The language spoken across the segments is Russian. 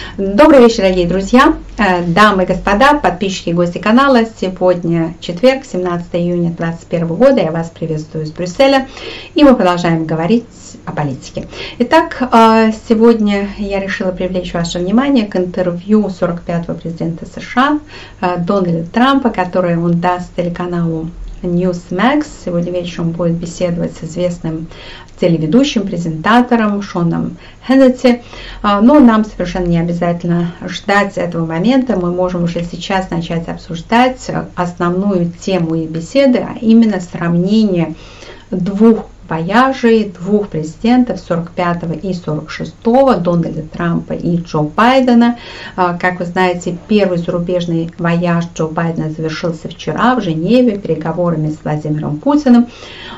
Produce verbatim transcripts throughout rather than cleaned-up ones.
Добрый вечер, дорогие друзья, дамы и господа, подписчики и гости канала. Сегодня четверг, семнадцатое июня две тысячи двадцать первого года. Я вас приветствую из Брюсселя, и мы продолжаем говорить о политике. Итак, сегодня я решила привлечь ваше внимание к интервью сорок пятого президента США Дональда Трампа, которое он даст телеканалу Newsmax. Сегодня вечером будет беседовать с известным телеведущим, презентатором Шоном Хеннети. Но нам совершенно не обязательно ждать этого момента. Мы можем уже сейчас начать обсуждать основную тему их беседы, а именно сравнение двух вояжей, двух президентов, сорок пятого и сорок шестого, Дональда Трампа и Джо Байдена. Как вы знаете, первый зарубежный вояж Джо Байдена завершился вчера в Женеве переговорами с Владимиром Путиным.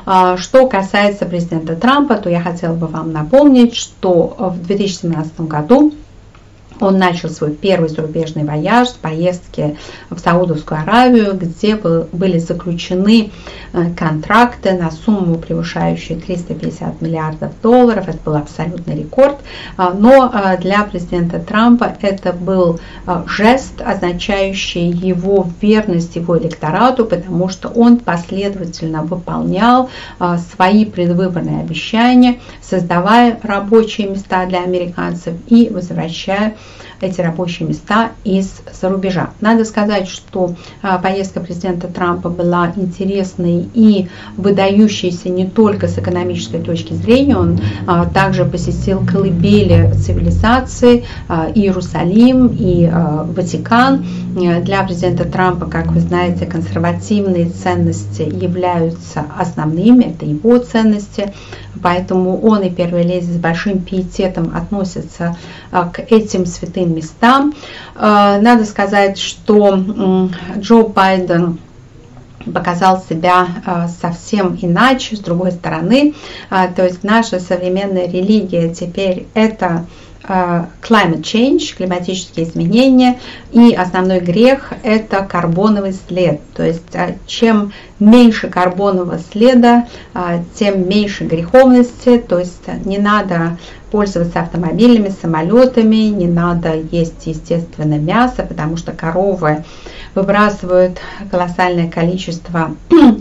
Что касается президента Трампа, то я хотела бы вам напомнить, что в две тысячи семнадцатом году он начал свой первый зарубежный вояж с поездки в Саудовскую Аравию, где были заключены контракты на сумму, превышающую триста пятьдесят миллиардов долларов. Это был абсолютный рекорд. Но для президента Трампа это был жест, означающий его верность его электорату, потому что он последовательно выполнял свои предвыборные обещания, создавая рабочие места для американцев и возвращая эти рабочие места из-за рубежа. Надо сказать, что а, поездка президента Трампа была интересной и выдающейся не только с экономической точки зрения. Он а, также посетил колыбели цивилизации, а, Иерусалим и а, Ватикан. Для президента Трампа, как вы знаете, консервативные ценности являются основными, это его ценности, поэтому он и первая леди с большим пиететом относятся а, к этим святым местам. Надо сказать, что Джо Байден показал себя совсем иначе, с другой стороны. То есть наша современная религия теперь это climate change, климатические изменения, и основной грех это карбоновый след. То есть чем меньше карбонового следа, тем меньше греховности. То есть не надо пользоваться автомобилями, самолетами, не надо есть, естественно, мясо, потому что коровы выбрасывают колоссальное количество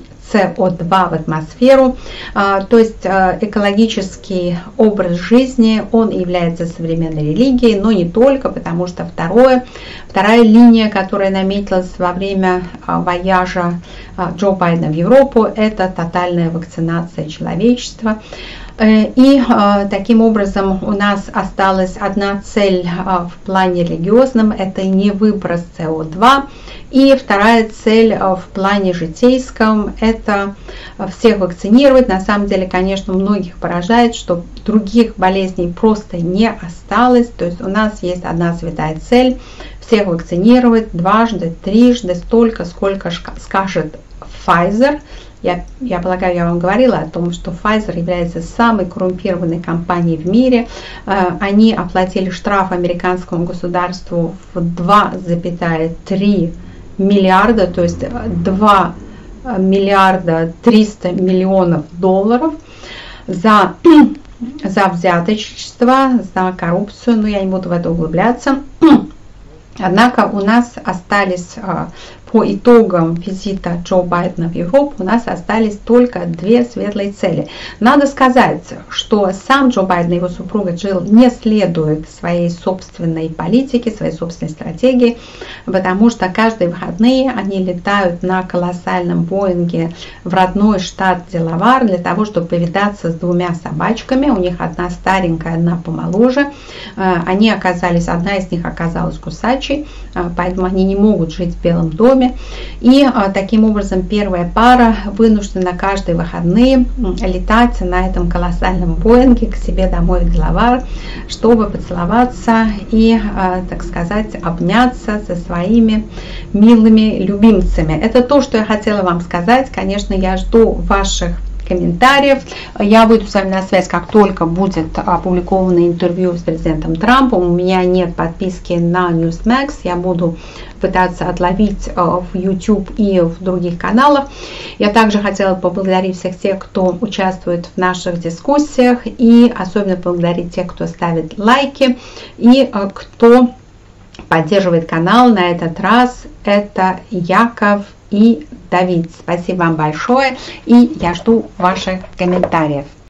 С О два в атмосферу. То есть экологический образ жизни, он является современной религией, но не только, потому что второе, вторая линия, которая наметилась во время вояжа Джо Байдена в Европу, это тотальная вакцинация человечества. И таким образом у нас осталась одна цель в плане религиозном, это не выброс С О два. И вторая цель в плане житейском – это всех вакцинировать. На самом деле, конечно, многих поражает, что других болезней просто не осталось. То есть у нас есть одна святая цель – всех вакцинировать дважды, трижды, столько, сколько скажет Pfizer. Я, я полагаю, я вам говорила о том, что Pfizer является самой коррумпированной компанией в мире. Они оплатили штраф американскому государству в два целых три миллиарда, то есть два миллиарда триста миллионов долларов за, за взяточество, за коррупцию, но я не буду в это углубляться. Однако у нас остались, по итогам визита Джо Байдена в Европу, у нас остались только две светлые цели. Надо сказать, что сам Джо Байден и его супруга Джилл не следуют своей собственной политике, своей собственной стратегии, потому что каждые выходные они летают на колоссальном Боинге в родной штат Делавар для того, чтобы повидаться с двумя собачками. У них одна старенькая, одна помоложе. Они оказались, одна из них оказалась кусачей, поэтому они не могут жить в Белом доме. И а, таким образом первая пара вынуждена каждые выходные летать на этом колоссальном Боинге к себе домой в Делавар, чтобы поцеловаться и, а, так сказать, обняться со своими милыми любимцами. Это то, что я хотела вам сказать. Конечно, я жду ваших комментариев. Я выйду с вами на связь, как только будет опубликовано интервью с президентом Трампом. У меня нет подписки на Newsmax. Я буду пытаться отловить в YouTube и в других каналах. Я также хотела поблагодарить всех тех, кто участвует в наших дискуссиях, и особенно поблагодарить тех, кто ставит лайки и кто поддерживает канал. На этот раз это Яков и Давид. Спасибо вам большое, и я жду ваших комментариев.